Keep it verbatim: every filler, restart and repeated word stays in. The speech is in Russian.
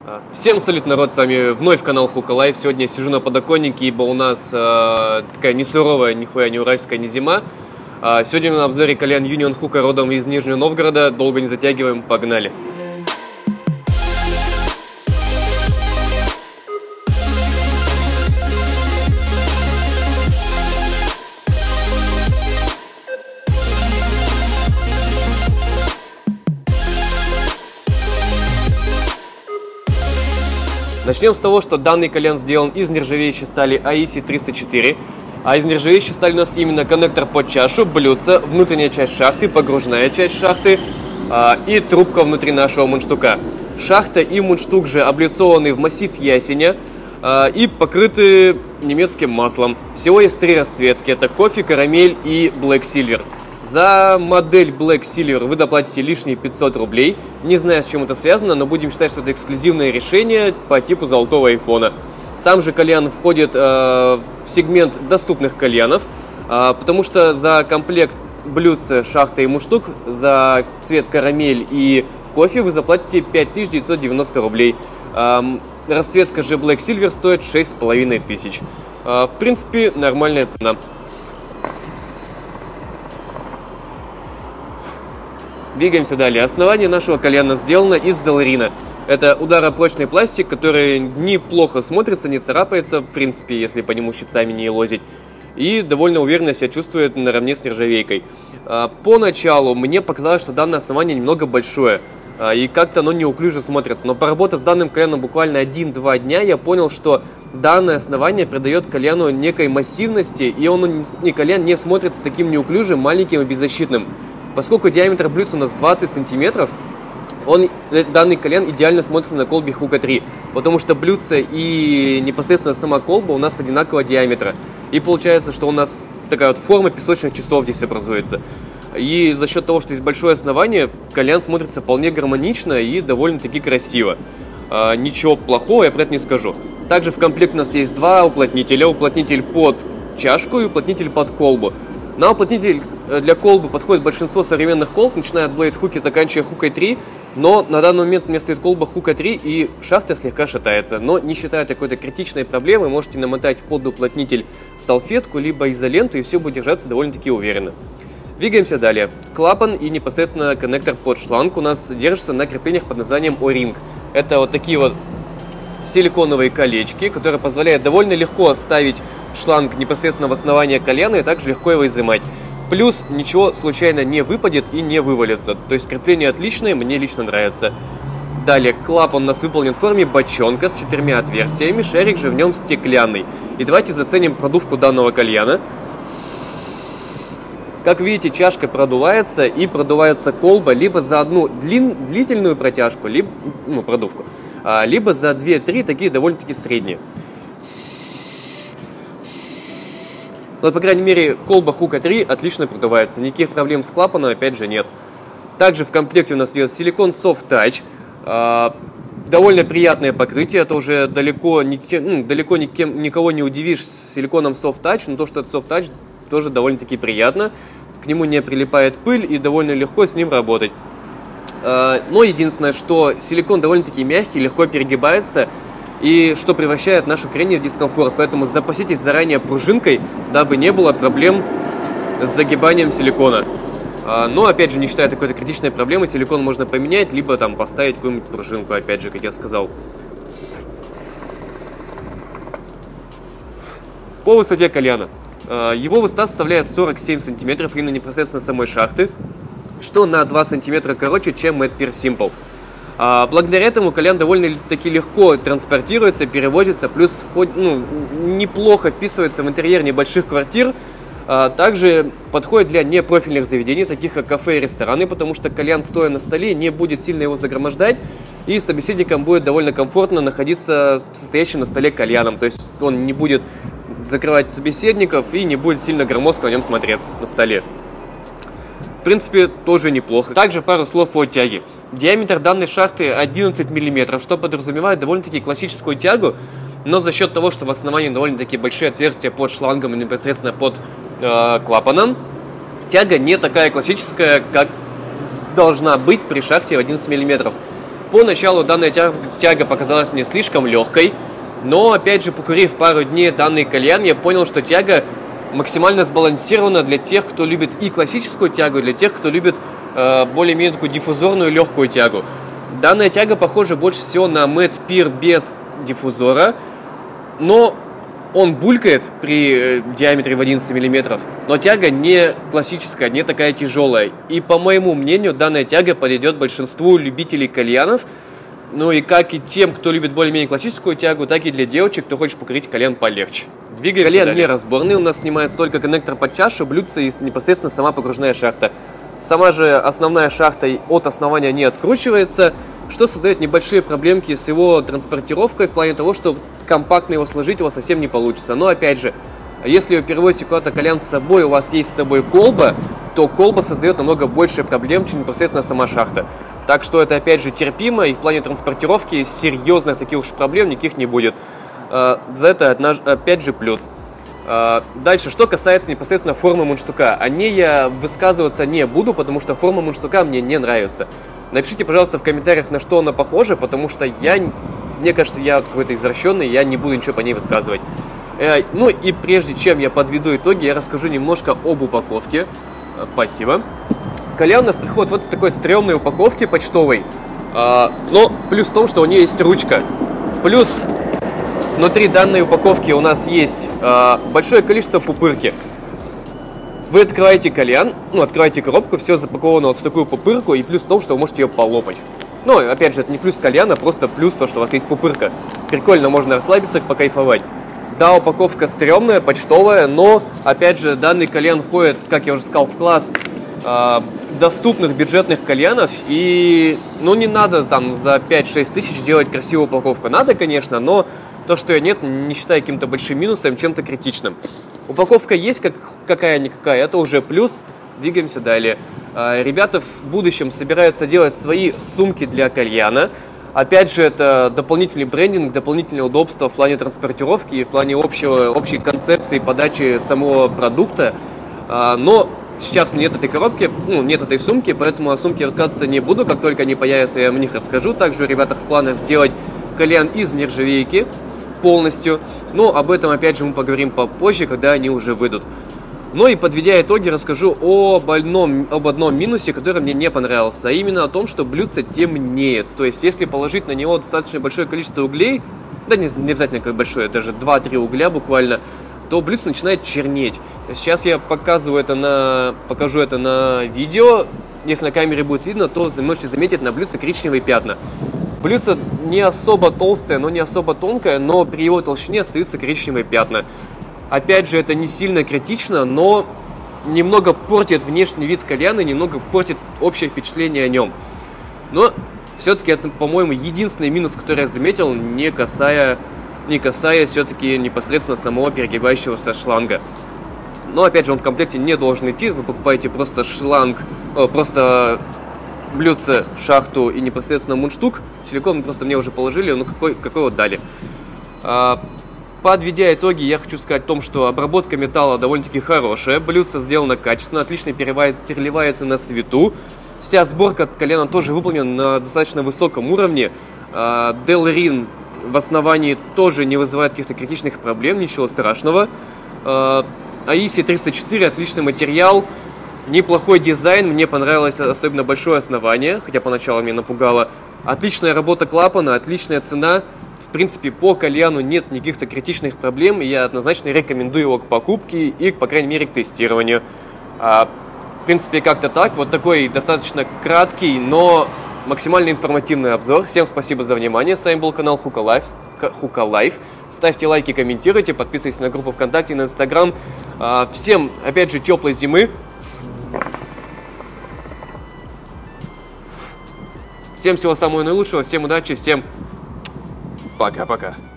Всем салют, народ, с вами вновь канал Хука Лайф. Сегодня я сижу на подоконнике, ибо у нас э, такая не суровая, нихуя не уральская, не зима. э, Сегодня на обзоре кальян Union Hookah родом из Нижнего Новгорода. Долго не затягиваем, погнали. Начнем с того, что данный кальян сделан из нержавеющей стали эй и си триста четыре. А из нержавеющей стали у нас именно коннектор под чашу, блюдце, внутренняя часть шахты, погружная часть шахты а, и трубка внутри нашего мундштука. Шахта и мундштук же облицованы в массив ясеня а, и покрыты немецким маслом. Всего есть три расцветки, это кофе, карамель и Black Silver. За модель Black Silver вы доплатите лишние пятьсот рублей. Не знаю, с чем это связано, но будем считать, что это эксклюзивное решение по типу золотого айфона. Сам же кальян входит э, в сегмент доступных кальянов, э, потому что за комплект блюдца, шахта и мундштук, за цвет карамель и кофе вы заплатите пять тысяч девятьсот девяносто рублей. Э, расцветка же Black Silver стоит шесть с половиной тысяч. Э, в принципе, нормальная цена. Двигаемся далее. Основание нашего кальяна сделано из доларина. Это ударопрочный пластик, который неплохо смотрится, не царапается, в принципе, если по нему щипцами не лозить. И довольно уверенно себя чувствует наравне с нержавейкой. Поначалу мне показалось, что данное основание немного большое. И как-то оно неуклюже смотрится. Но поработав с данным кальяном буквально один-два дня, я понял, что данное основание придает кальяну некой массивности. И он, и кальян не смотрится таким неуклюжим, маленьким и беззащитным. Поскольку диаметр блюдца у нас двадцать сантиметров, он, данный кальян идеально смотрится на колбе Hookah три, потому что блюдце и непосредственно сама колба у нас одинакового диаметра. И получается, что у нас такая вот форма песочных часов здесь образуется. И за счет того, что здесь большое основание, кальян смотрится вполне гармонично и довольно-таки красиво. А, ничего плохого я про это не скажу. Также в комплекте у нас есть два уплотнителя. Уплотнитель под чашку и уплотнитель под колбу. На уплотнитель для колбы подходит большинство современных колб, начиная от Blade Hookah, заканчивая Hookah три, но на данный момент у меня стоит колба Hookah три и шахта слегка шатается. Но не считая какой-то критичной проблемы, можете намотать под уплотнитель салфетку либо изоленту, и все будет держаться довольно-таки уверенно. Двигаемся далее. Клапан и непосредственно коннектор под шланг у нас держится на креплениях под названием О-Ring. Это вот такие вот силиконовые колечки, которые позволяют довольно легко ставить шланг непосредственно в основание кальяна и также легко его изымать. Плюс ничего случайно не выпадет и не вывалится. То есть крепление отличное, мне лично нравится. Далее, клапан у нас выполнен в форме бочонка с четырьмя отверстиями, шарик же в нем стеклянный. И давайте заценим продувку данного кальяна. Как видите, чашка продувается и продувается колба либо за одну длин, длительную протяжку, либо, ну, продувку, а, либо за две-три такие довольно-таки средние. Вот, по крайней мере, колба Hookah три отлично продувается. Никаких проблем с клапаном, опять же, нет. Также в комплекте у нас идет силикон Soft Touch. Э, довольно приятное покрытие. Это уже далеко, никем, ну, далеко никем, никого не удивишь с силиконом Soft Touch. Но то, что это Soft Touch, тоже довольно-таки приятно. К нему не прилипает пыль и довольно легко с ним работать. Э, но единственное, что силикон довольно-таки мягкий, легко перегибается. И что превращает наше кренение в дискомфорт. Поэтому запаситесь заранее пружинкой, дабы не было проблем с загибанием силикона. Но, опять же, не считая такой критичной проблемы, силикон можно поменять, либо там поставить какую-нибудь пружинку, опять же, как я сказал. По высоте кальяна. Его высота составляет сорок семь сантиметров именно непосредственно самой шахты, что на два сантиметра короче, чем Mad Pure Simple. А, благодаря этому кальян довольно-таки легко транспортируется, перевозится, плюс вход, ну, неплохо вписывается в интерьер небольших квартир. А, также подходит для непрофильных заведений, таких как кафе и рестораны, потому что кальян, стоя на столе, не будет сильно его загромождать, и собеседникам будет довольно комфортно находиться состоящим на столе кальяном. То есть он не будет закрывать собеседников и не будет сильно громоздко на нем смотреться на столе. В принципе, тоже неплохо. Также пару слов о тяге. Диаметр данной шахты одиннадцать миллиметров, что подразумевает довольно-таки классическую тягу, но за счет того, что в основании довольно-таки большие отверстия под шлангом и непосредственно под э, клапаном, тяга не такая классическая, как должна быть при шахте в одиннадцать миллиметров. Поначалу данная тяга показалась мне слишком легкой, но опять же, покурив пару дней данный кальян, я понял, что тяга максимально сбалансирована для тех, кто любит и классическую тягу, и для тех, кто любит э, более-менее такую диффузорную легкую тягу. Данная тяга похожа больше всего на Mad Peer без диффузора, но он булькает при диаметре в одиннадцать миллиметров, но тяга не классическая, не такая тяжелая. И по моему мнению, данная тяга подойдет большинству любителей кальянов, ну и как и тем, кто любит более-менее классическую тягу, так и для девочек, кто хочет покурить кальян полегче. Двигаемся Кальян далее. Не разборный, у нас снимается только коннектор под чашу, блюдце и непосредственно сама погружная шахта. Сама же основная шахта от основания не откручивается, что создает небольшие проблемки с его транспортировкой в плане того, что компактно его сложить его совсем не получится. Но опять же, если вы перевозите куда-то кальян с собой, у вас есть с собой колба, то колба создает намного больше проблем, чем непосредственно сама шахта. Так что это опять же терпимо, и в плане транспортировки серьезных таких уж проблем никаких не будет. За это опять же плюс. Дальше, что касается непосредственно формы мундштука. О ней я высказываться не буду, потому что форма мундштука мне не нравится. Напишите, пожалуйста, в комментариях, на что она похожа, потому что я, мне кажется, я какой-то извращенный, я не буду ничего по ней высказывать. Э, ну и прежде чем я подведу итоги, я расскажу немножко об упаковке. Э, спасибо. Кальян у нас приходит вот в такой стрёмной упаковке почтовой. Э, но плюс в том, что у нее есть ручка. Плюс внутри данной упаковки у нас есть э, большое количество пупырки. Вы открываете кальян, ну, открываете коробку, все запаковано вот в такую пупырку, и плюс в том, что вы можете ее полопать. Ну, опять же, это не плюс кальяна, просто плюс то, что у вас есть пупырка. Прикольно, можно расслабиться, покайфовать. Да, упаковка стрёмная, почтовая, но, опять же, данный кальян входит, как я уже сказал, в класс э, доступных бюджетных кальянов, и, ну, не надо там за пять-шесть тысяч делать красивую упаковку. Надо, конечно, но то, что ее нет, не считаю каким-то большим минусом, чем-то критичным. Упаковка есть как, какая-никакая, это уже плюс. Двигаемся далее. Ребята в будущем собираются делать свои сумки для кальяна. Опять же, это дополнительный брендинг, дополнительное удобство в плане транспортировки и в плане общего, общей концепции подачи самого продукта. Но сейчас нет этой коробки, ну, нет этой сумки, поэтому о сумке рассказываться не буду. Как только они появятся, я о них расскажу. Также у ребят в планах сделать кальян из нержавейки полностью, но об этом опять же мы поговорим попозже, когда они уже выйдут. Ну и подведя итоги, расскажу об одном, об одном минусе, который мне не понравился, а именно о том, что блюдце темнеет. То есть если положить на него достаточно большое количество углей, да не, не обязательно как большое, даже два-три угля буквально, то блюдце начинает чернеть. Сейчас я показываю это на, покажу это на видео. Если на камере будет видно, то вы можете заметить на блюдце коричневые пятна. Блюдце не особо толстое, но не особо тонкое, но при его толщине остаются коричневые пятна. Опять же, это не сильно критично, но немного портит внешний вид кальяна, немного портит общее впечатление о нем. Но все-таки это, по-моему, единственный минус, который я заметил, не касая, не касаясь все-таки непосредственно самого перегибающегося шланга. Но опять же, он в комплекте не должен идти, вы покупаете просто шланг, о, просто блюдце, шахту и непосредственно мундштук. Силикон просто мне уже положили, ну какой, какой вот дали. А, подведя итоги, я хочу сказать о том, что обработка металла довольно-таки хорошая. Блюдце сделано качественно, отлично переливается на свету. Вся сборка кальяна тоже выполнена на достаточно высоком уровне. А, Delrin в основании тоже не вызывает каких-то критичных проблем, ничего страшного. А, Аиси триста четыре отличный материал. Неплохой дизайн, мне понравилось особенно большое основание, хотя поначалу меня напугало. Отличная работа клапана, отличная цена. В принципе, по кальяну нет никаких-то критичных проблем, и я однозначно рекомендую его к покупке и, по крайней мере, к тестированию. А, в принципе, как-то так. Вот такой достаточно краткий, но максимально информативный обзор. Всем спасибо за внимание. С вами был канал Хука Лайф. Хука Лайф. Ставьте лайки, комментируйте, подписывайтесь на группу ВКонтакте и на Инстаграм. А, всем, опять же, теплой зимы. Всем всего самого наилучшего, всем удачи, всем пока-пока.